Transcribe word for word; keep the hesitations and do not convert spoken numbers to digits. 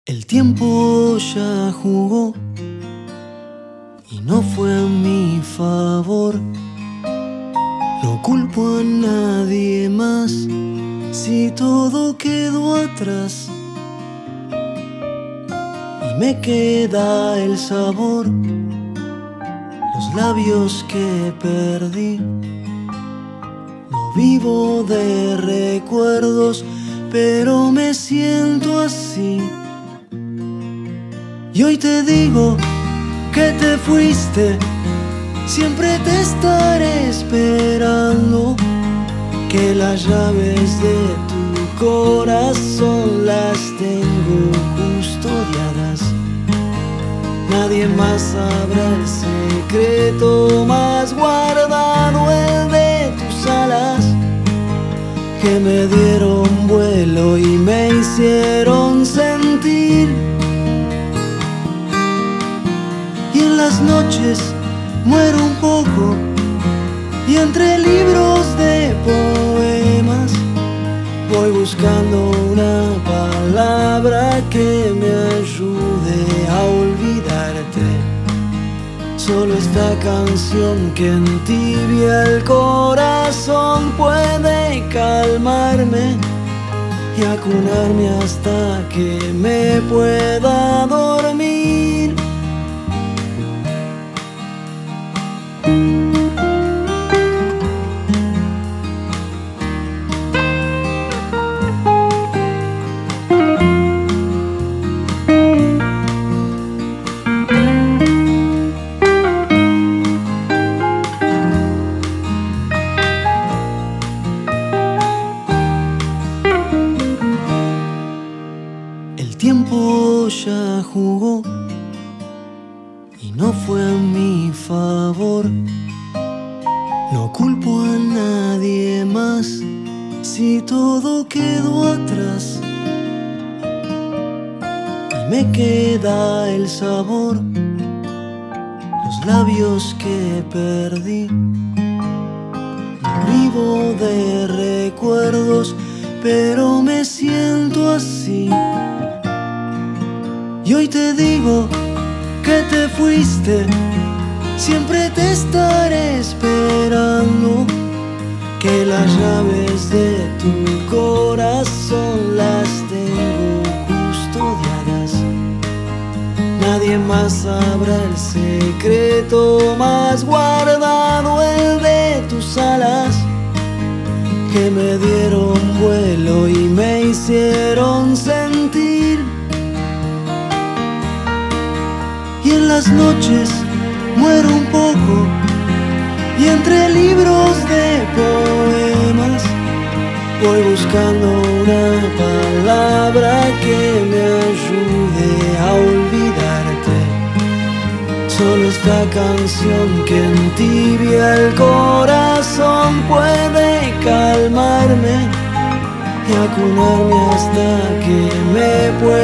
El tiempo ya jugó y no fue a mi favor. No culpo a nadie más si todo quedó atrás y me queda el sabor, los labios que perdí. No vivo de recuerdos, pero me siento así. Y hoy te digo que te fuiste, siempre te estaré esperando, que las llaves de tu corazón las tengo custodiadas. Nadie más sabrá el secreto más guardado, el de tus alas, que me dieron vuelo y me hicieron sentir. Y en las noches muero un poco, y entre libros de poemas voy buscando una palabra que me ayude a olvidarte. Solo esta canción que entibia el corazón puede calmarme y acunarme hasta que me pueda dormir. El tiempo ya jugó y no fue a mi favor. No culpo a nadie más si todo quedó atrás y me queda el sabor, los labios que perdí. Vivo de recuerdos, pero me siento así. Y hoy te digo que te fuiste, siempre te estaré esperando, que las llaves de tu corazón las tengo custodiadas. Nadie más sabrá el secreto más guardado, el de tus alas, que me dieron vuelo y me hicieron sentir. Y en las noches muero un poco, y entre libros de poemas voy buscando una palabra que me ayude a olvidarte. Solo esta canción que entibia el corazón puede calmarme y acunarme hasta que me pueda